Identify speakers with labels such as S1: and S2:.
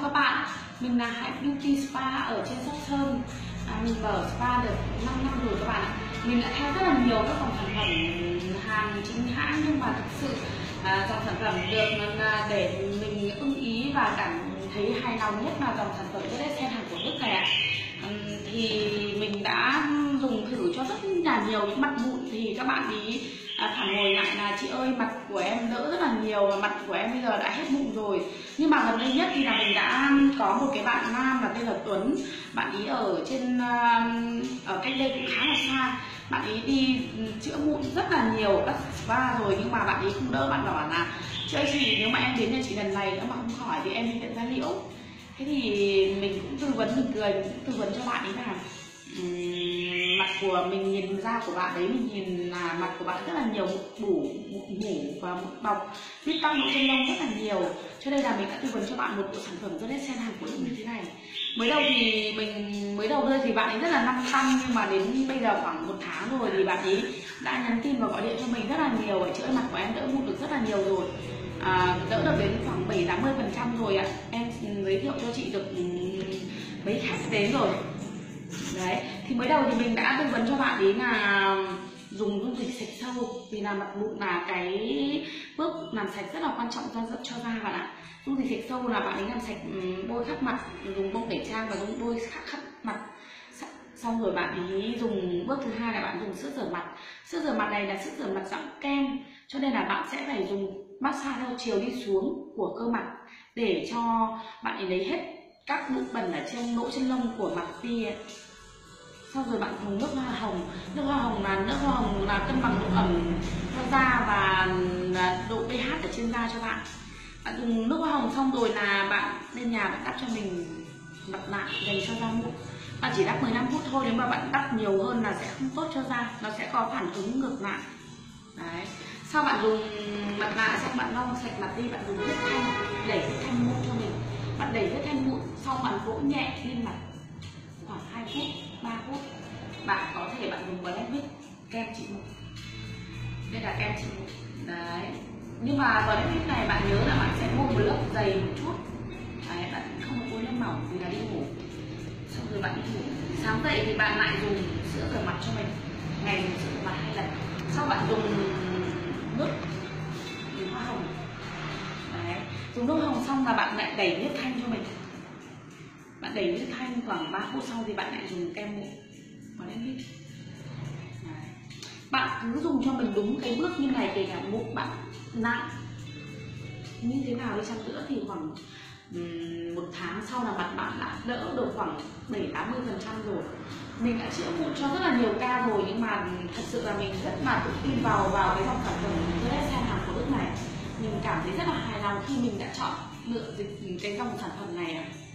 S1: các bạn, mình là Hạnh Beauty Spa ở trên Sóc Sơn. Mình mở spa được 5 năm rồi các bạn ạ. Mình đã theo rất là nhiều các dòng sản phẩm hàng chính hãng, nhưng mà thực sự dòng sản phẩm được để mình ưng ý và cảm thấy hài lòng nhất là dòng sản phẩm Gedessen hàng của Đức này ạ. Thì mình đã dùng thử cho rất là nhiều những mặt mụn, thì các bạn ý phản hồi lại là chị ơi, mặt của em đỡ rất là nhiều và mặt của em bây giờ đã hết mụn rồi. Nhưng mà gần đây nhất thì là mình đã có một cái bạn nam là tên là Tuấn, bạn ý ở trên ở cách đây cũng khá là xa, bạn ý đi chữa mụn rất là nhiều các spa rồi, nhưng mà bạn ý không đỡ. Bạn bảo là chị ơi chị, nếu mà em đến nhà chị lần này nữa mà không khỏi thì em đi viện da liễu. Thế thì mình cũng tư vấn, mình cười, mình cũng tư vấn cho bạn ấy là mặt của mình, nhìn da của bạn đấy, mình nhìn là mặt của bạn rất là nhiều mụn mủ và mụn bọc, vết tăng lỗ chân lông rất là nhiều, cho nên là mình đã tư vấn cho bạn một bộ sản phẩm Gedessen hàng của Đức như thế này. Mới đầu đưa thì bạn ấy rất là năng tăng, nhưng mà đến bây giờ khoảng 1 tháng rồi thì bạn ấy đã nhắn tin và gọi điện cho mình rất là nhiều. Chị ơi, mặt của em đỡ mụn được rất là nhiều rồi, đỡ được đến khoảng 70-80% rồi ạ. Em giới thiệu cho chị được mấy khách đến rồi. Đấy, thì mới đầu thì mình đã tư vấn cho bạn ấy là dùng dung dịch sạch sâu, vì là mặt mụn là cái bước làm sạch rất là quan trọng cho da bạn ạ. Dung dịch sạch sâu là bạn ấy làm sạch, bôi khắp mặt, dùng bông tẩy trang và dùng bôi khắp mặt. Xong rồi bạn ấy dùng bước thứ hai là bạn dùng sữa rửa mặt. Sữa rửa mặt này là sữa rửa mặt dạng kem, cho nên là bạn sẽ phải dùng massage theo chiều đi xuống của cơ mặt để cho bạn ấy lấy hết các bụi bẩn ở trên lỗ chân lông của mặt đi ấy. Xong rồi bạn dùng nước hoa hồng. Nước hoa hồng là cân bằng độ ẩm cho da và độ pH ở trên da cho bạn. Bạn dùng nước hoa hồng xong rồi là bạn lên nhà bạn đắp cho mình mặt nạ dành cho da mụn. Bạn chỉ đắp 15 phút thôi, nếu mà bạn đắp nhiều hơn là sẽ không tốt cho da, nó sẽ có phản ứng ngược lại. Đấy. Sau bạn dùng mặt nạ xong bạn lau sạch mặt đi, bạn dùng huyết thanh đẩy huyết thanh mụn cho mình. Bạn đẩy huyết thanh mụn xong bạn vỗ nhẹ lên mặt khoảng 2 phút, 3 phút. Bạn có thể bạn dùng Blackmix kem trị mụn. Đây là kem trị mụn. Đấy. Nhưng mà Blackmix này bạn nhớ là bạn sẽ mua một lớp dày một chút. Đấy, bạn không có bôi lên mỏng vì là đi ngủ. Xong rồi bạn đi ngủ. Sáng dậy thì bạn lại dùng sữa rửa mặt cho mình. Ngày dùng sữa rửa mặt 2 lần. Sau bạn dùng nước hoa hồng. Đấy. Dùng nước hồng xong là bạn lại đẩy huyết thanh cho mình. Bạn đẩy huyết thanh khoảng 3 phút sau thì bạn lại dùng kem mụn. Bạn cứ dùng cho mình đúng cái bước như này, kể cả mụn bạn nặng như thế nào đi chăng nữa thì khoảng 1 tháng sau là mặt bạn đã đỡ được khoảng 7-80% rồi. Mình đã chữa mụn cho rất là nhiều ca rồi, nhưng mà thật sự là mình rất là tự tin vào cái dòng sản phẩm Gedessen hàng của Đức này. Mình cảm thấy rất là hài lòng khi mình đã chọn lựa cái dòng sản phẩm này.